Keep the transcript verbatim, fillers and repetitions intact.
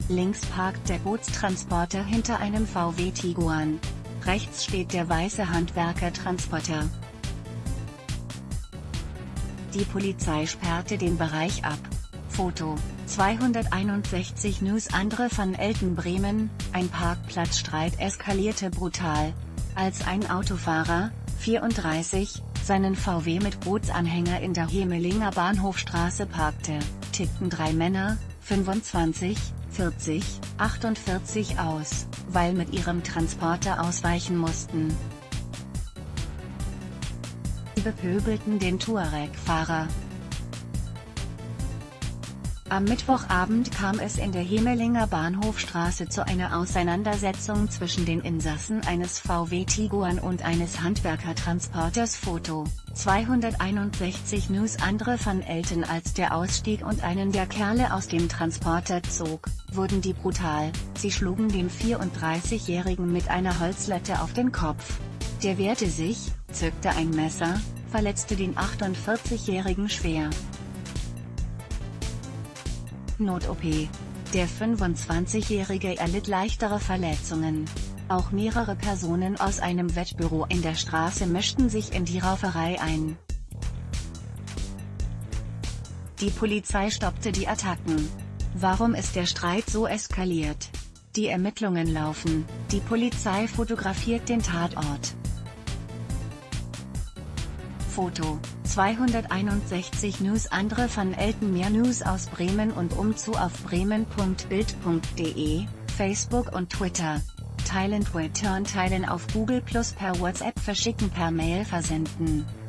Links parkt der Bootstransporter hinter einem V W Tiguan. Rechts steht der weiße Handwerkertransporter. Die Polizei sperrte den Bereich ab. Foto: zweihunderteinundsechzig News. Andere von Elten Bremen: Ein Parkplatzstreit eskalierte brutal. Als ein Autofahrer, vierunddreißig, seinen V W mit Bootsanhänger in der Hemelinger Bahnhofstraße parkte, tickten drei Männer, fünfundzwanzig, vierzig, achtundvierzig aus, weil mit ihrem Transporter ausweichen mussten. Sie bepöbelten den Touareg-Fahrer. Am Mittwochabend kam es in der Hemelinger Bahnhofstraße zu einer Auseinandersetzung zwischen den Insassen eines V W Tiguan und eines Handwerkertransporters. Foto: zweihunderteinundsechzig News. Andere von Elten: Als der ausstieg und einen der Kerle aus dem Transporter zog, wurden die brutal. Sie schlugen den vierunddreißigjährigen mit einer Holzlatte auf den Kopf. Der wehrte sich, zückte ein Messer, verletzte den achtundvierzigjährigen schwer. Not-O P: Der fünfundzwanzigjährige erlitt leichtere Verletzungen. Auch mehrere Personen aus einem Wettbüro in der Straße mischten sich in die Rauferei ein. Die Polizei stoppte die Attacken. Warum ist der Streit so eskaliert? Die Ermittlungen laufen, die Polizei fotografiert den Tatort. Foto: zweihunderteinundsechzig News. Andere von Elten. Mehr News aus Bremen und umzu auf bremen punkt bild punkt de, Facebook und Twitter. Teilen, Twittern, teilen auf Google plus, per WhatsApp verschicken, per Mail versenden.